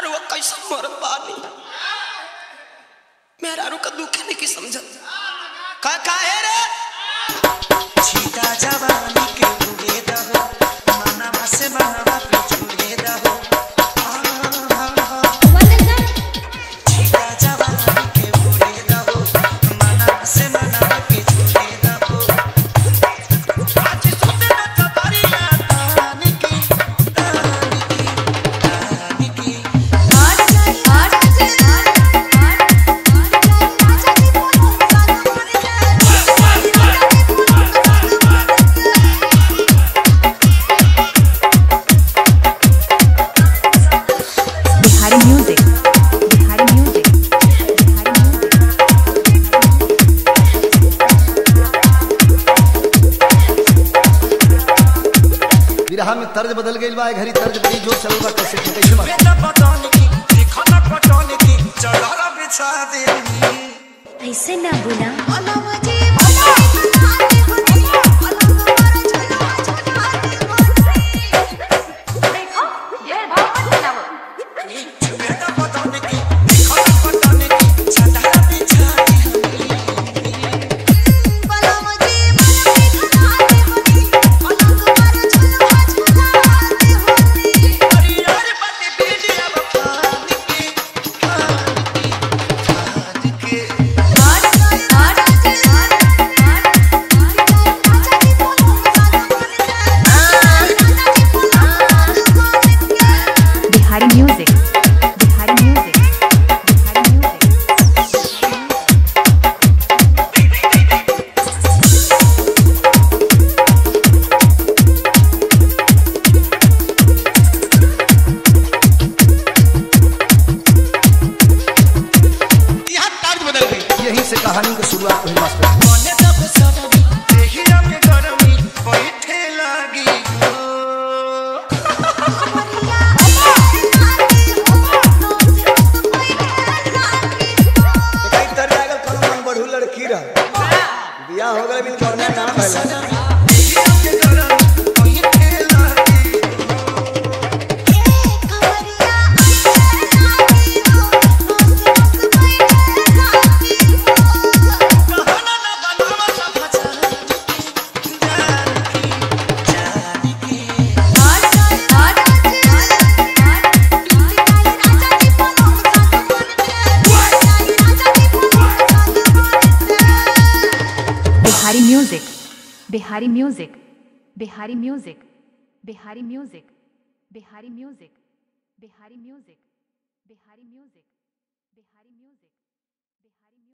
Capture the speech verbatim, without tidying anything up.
अरे वो कैसा मरत बानी मेरा रुका दुखे नहीं की समझ का का है रे छीटा जवानी के उड़े दहो मनवा से मनवा पे जुड़े दहो छीटा जवानी के उड़े दहो मनवा से मनवा पे जुड़े दहो आज सुते न कबरिया तानी की तानी की तानी की हार हार विरहा में तर्ज बदल गई बा घरी तर्ज बड़ी जोर चल बा कैसे कैसे बा बेटा पटौनी की खाना पटौनी की चढ़ा बिछा दे ऐसे ना बुला बेटा पटौनी की खाना पटौनी की चढ़ा बिछा Bihari music Bihari music Bihari music यहाँ तर्ज बदल गई यहीं से कहानी की शुरुआत हुई मास्टर मने तब सरमी देहिया में गरमी बैठे लागी हो कई तरह का कौन मन बढ़ू लड़की रह बियाह हो गए बिन करना ना भइला देहिया में गरमी बैठे लागी कहना ना बनवा सब जानी की Bihari music Bihari music Bihari music Bihari music Bihari music Bihari music Bihari music Bihari music Bihari music